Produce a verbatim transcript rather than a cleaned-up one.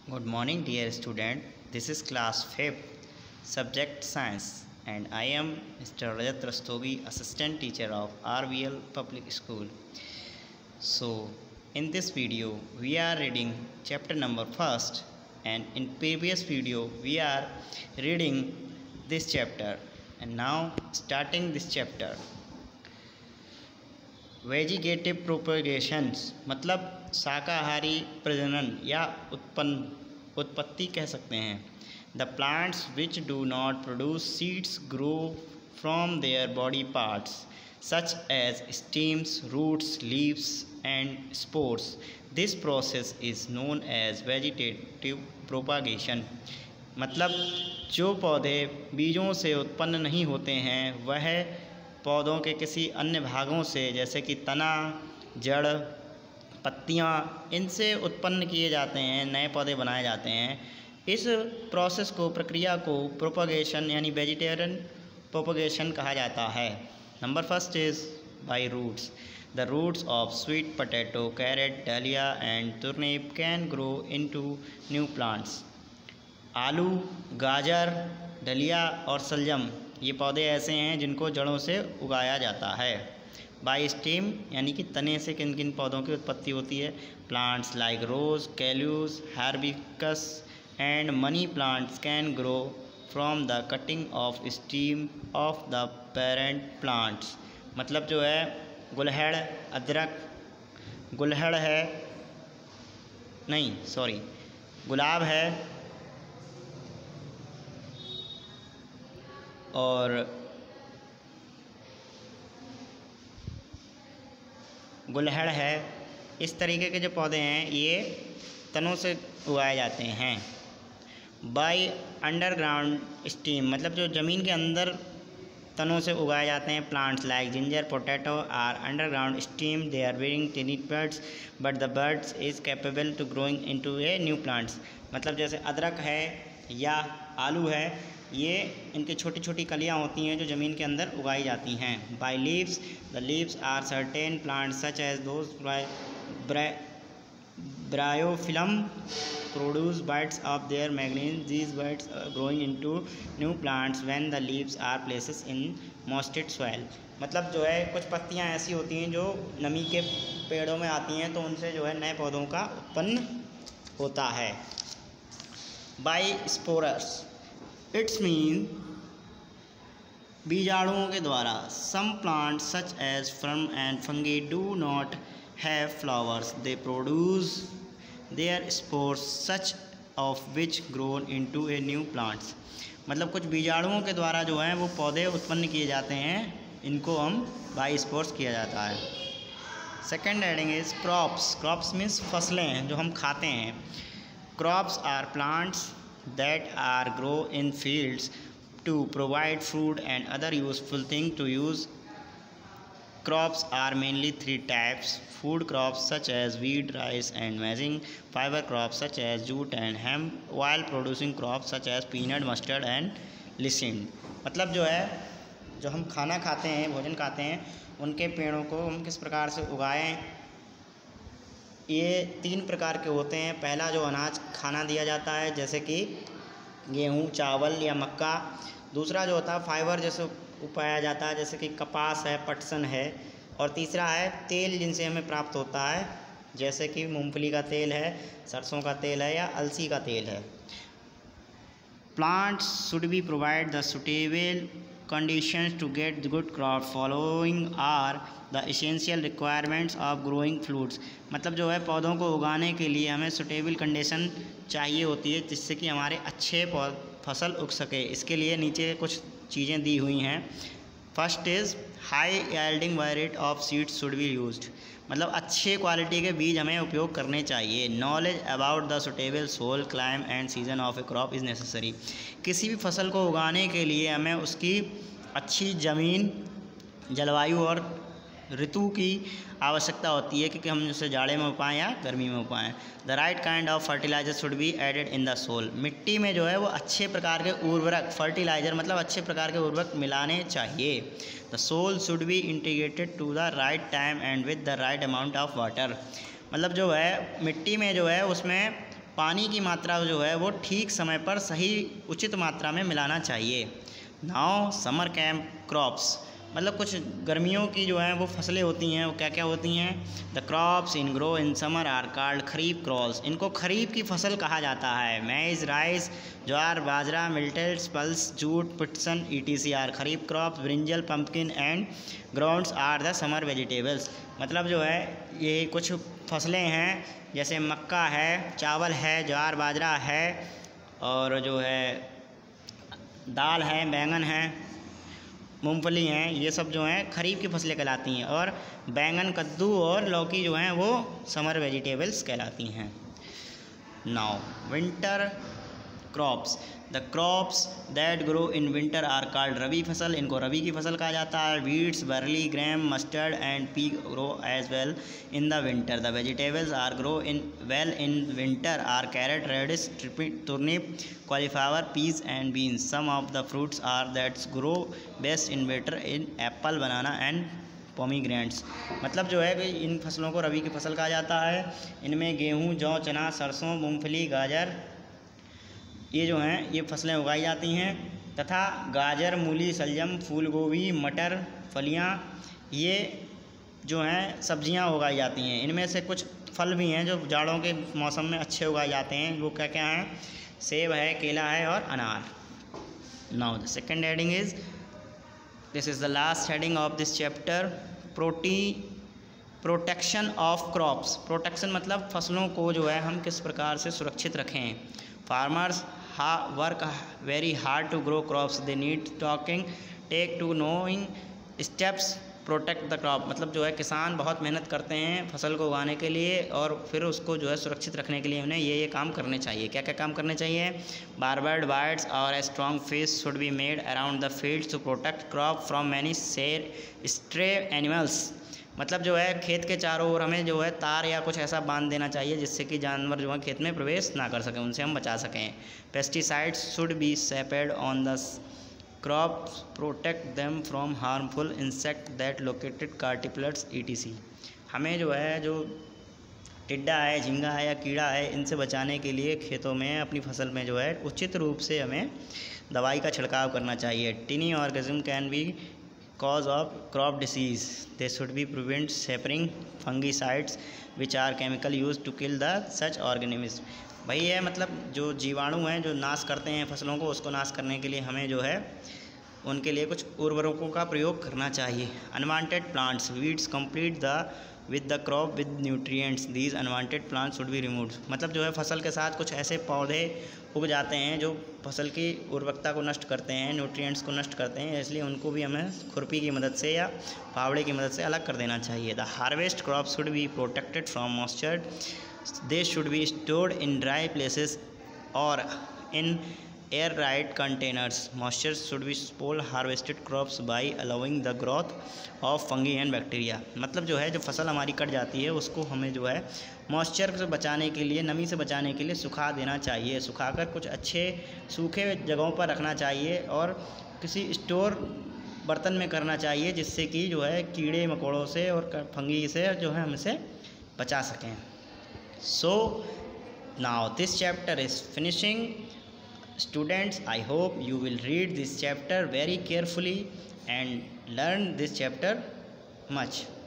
Good morning, dear student. This is class fifth, subject science, and I am Mister Rajat Rastogi, assistant teacher of R V L Public School. So, in this video, we are reading chapter number first, and in previous video, we are reading this chapter, and now starting this chapter. Vegetative propagations मतलब शाकाहारी प्रजनन या उत्पन्न उत्पत्ति कह सकते हैं। The plants which do not produce seeds grow from their body parts such as stems, roots, leaves and spores. This process is known as vegetative propagation. मतलब जो पौधे बीजों से उत्पन्न नहीं होते हैं वह पौधों के किसी अन्य भागों से जैसे कि तना, जड़, पत्तियां, इनसे उत्पन्न किए जाते हैं, नए पौधे बनाए जाते हैं। इस प्रोसेस को प्रक्रिया को प्रोपगेशन यानी वेजिटेरियन प्रोपगेशन कहा जाता है। Number first is by roots. The roots of sweet potato, carrot, dahlia and turnip can grow into new plants. आलू, गाजर, डलिया और सलजम ये पौधे ऐसे हैं जिनको जड़ों से उगाया जाता है। बाय स्टेम यानी कि तने से किन किन पौधों की उत्पत्ति होती है। Plants like rose, callus, hibiscus and money plants can grow from the cutting of steam of the parent plants. मतलब जो है गुलहड़, अदरक, गुलहड़ है नहीं सॉरी गुलाब है और गुलहड़ है, इस तरीके के जो पौधे हैं ये तनों से उगाए जाते हैं। बाय अंडरग्राउंड स्टीम मतलब जो ज़मीन के अंदर तनों से उगाए जाते हैं। Plants like ginger, potato are underground steam, they are bearing tiny birds but the birds is capable to growing into a new plants. मतलब जैसे अदरक है या आलू है, ये इनकी छोटी छोटी कलियाँ होती हैं जो ज़मीन के अंदर उगाई जाती हैं। By leaves, the leaves are certain plants such as those bryophyllum produce birds of their manganese. These birds growing into new plants when the leaves are places in moistened soil. मतलब जो है कुछ पत्तियाँ ऐसी होती हैं जो नमी के पेड़ों में आती हैं तो उनसे जो है नए पौधों का उत्पन्न होता है। बाय स्पोरस इट्स मीन बीजाणुओं के द्वारा। Some plants such as firm and fungi do not have flowers, they produce their spores such of which grown into a new plants. मतलब कुछ बीजाणुओं के द्वारा जो हैं वो पौधे उत्पन्न किए जाते हैं, इनको हम बाय स्पोर्स किया जाता है। Second heading is crops. Crops means फसलें जो हम खाते हैं। Crops are plants that are grow in fields to provide food and other useful thing to use. Crops are mainly three types: food crops such as wheat, rice and maize, fiber crops such as jute and hemp, oil producing crops such as peanut, mustard and lysine। मतलब जो है जो हम खाना खाते हैं, भोजन खाते हैं, उनके पेड़ों को हम किस प्रकार से उगाएं। ये तीन प्रकार के होते हैं। पहला जो अनाज खाना दिया जाता है जैसे कि गेहूँ, चावल या मक्का। दूसरा जो होता है फाइबर जैसे उगाया जाता है जैसे कि कपास है, पटसन है। और तीसरा है तेल जिनसे हमें प्राप्त होता है जैसे कि मूंगफली का तेल है, सरसों का तेल है या अलसी का तेल है। Plants should be provide the suitable conditions to get good crop. Following are the essential requirements of growing fruits। मतलब जो है पौधों को उगाने के लिए हमें सुटेबल कंडीशन चाहिए होती है जिससे कि हमारे अच्छे फसल उग सके। इसके लिए नीचे कुछ चीज़ें दी हुई हैं। First is high yielding variety of seeds should be used. मतलब अच्छे क्वालिटी के बीज हमें उपयोग करने चाहिए। Knowledge about the suitable soil, climate and season of a crop is necessary. किसी भी फसल को उगाने के लिए हमें उसकी अच्छी ज़मीन, जलवायु और ऋतु की आवश्यकता होती है कि हम उसे जाड़े में उपाएं या गर्मी में उपाएं। The right kind of fertilizer should be added in the soil. मिट्टी में जो है वो अच्छे प्रकार के उर्वरक, फर्टिलाइजर मतलब अच्छे प्रकार के उर्वरक मिलाने चाहिए। The soil should be integrated to the right time and with the right amount of water. मतलब जो है मिट्टी में जो है उसमें पानी की मात्रा जो है वो ठीक समय पर सही उचित मात्रा में मिलाना चाहिए। नाउ समर कैंप क्रॉप्स, मतलब कुछ गर्मियों की जो है वो फसलें होती हैं, वो क्या क्या होती हैं। The crops in grow in summer are called kharif crops, इनको खरीफ की फसल कहा जाता है। Maize, rice, jowar, bajra, millets, pulse, jute, patsan, ETC are kharif crops. Brinjal, pumpkin and grounds are the summer vegetables, मतलब जो है ये कुछ फसलें हैं, जैसे मक्का है, चावल है, ज्वार बाजरा है, और जो है दाल है, बैंगन है, मूंगफली हैं, ये सब जो हैं खरीफ की फसलें कहलाती हैं। और बैंगन, कद्दू और लौकी जो हैं वो समर वेजिटेबल्स कहलाती हैं। Now winter crops, the crops that grow in winter are called rabi fasal, इनको रबी की फसल कहा जाता है। Wheats, barley, gram, mustard and pea grow as well in the winter. The vegetables are grow in well in winter are carrot, radish, turnip, cauliflower, peas and beans. Some of the fruits are that's grow best in winter in apple, banana and pomegranates, मतलब जो है कि इन फसलों को रबी की फसल कहा जाता है। इनमें गेहूँ, जौ, चना, सरसों, मूंगफली, गाजर, ये जो हैं ये फसलें उगाई जाती हैं। तथा गाजर, मूली, शलजम, फूल गोभी, मटर, फलियां, ये जो हैं सब्जियां उगाई जाती हैं। इनमें से कुछ फल भी हैं जो जाड़ों के मौसम में अच्छे उगाए जाते हैं, वो क्या क्या हैं, सेब है, केला है और अनार। Now the second heading is, this is the last heading of this chapter, प्रोटी प्रोटेक्शन ऑफ क्रॉप्स। प्रोटेक्शन मतलब फसलों को जो है हम किस प्रकार से सुरक्षित रखें। Farmers work very hard to grow crops, they need talking take to knowing steps protect the crop, मतलब जो है किसान बहुत मेहनत करते हैं फसल को उगाने के लिए और फिर उसको जो है सुरक्षित रखने के लिए उन्हें ये ये काम करने चाहिए। क्या क्या काम करने चाहिए। बारबर्ड बाइट्स और a strong fish should be made around the fields to protect crop from many share stray animals, मतलब जो है खेत के चारों ओर हमें जो है तार या कुछ ऐसा बांध देना चाहिए जिससे कि जानवर जो है खेत में प्रवेश ना कर सकें, उनसे हम बचा सकें। Pesticides should be spread on the crops, protect them from harmful insect that located caterpillars ETC, हमें जो है जो टिड्डा है, झींगा है या कीड़ा है, इनसे बचाने के लिए खेतों में अपनी फसल में जो है उचित रूप से हमें दवाई का छिड़काव करना चाहिए। Tiny organism can be cause of crop disease, they should be prevent spreading fungicides which are chemical used to kill the such organisms। भाई है मतलब जो जीवाणु हैं जो नाश करते हैं फसलों को, उसको नाश करने के लिए हमें जो है उनके लिए कुछ उर्वरकों का प्रयोग करना चाहिए। Unwanted plants, weeds complete the with the crop with nutrients, these unwanted plants should be removed, मतलब जो है फसल के साथ कुछ ऐसे पौधे उग जाते हैं जो फसल की उर्वरकता को नष्ट करते हैं, न्यूट्रिएंट्स को नष्ट करते हैं, इसलिए उनको भी हमें खुरपी की मदद से या फावड़े की मदद से अलग कर देना चाहिए। The harvest crop should be protected from moisture, they should be stored in dry places और in air right containers. Moisture should be spoil harvested crops by allowing the growth of fungi and bacteria, मतलब जो है जो फसल हमारी cut जाती है उसको हमें जो है मॉइस्चर से बचाने के लिए, नमी से बचाने के लिए सुखा देना चाहिए, सुखाकर कुछ अच्छे सूखे जगहों पर रखना चाहिए और किसी स्टोर बर्तन में करना चाहिए जिससे कि जो है कीड़े मकोड़ों से और फंगी से जो है हम इसे बचा सकें। So now this chapter is finishing. Students, I hope you will read this chapter very carefully and learn this chapter much.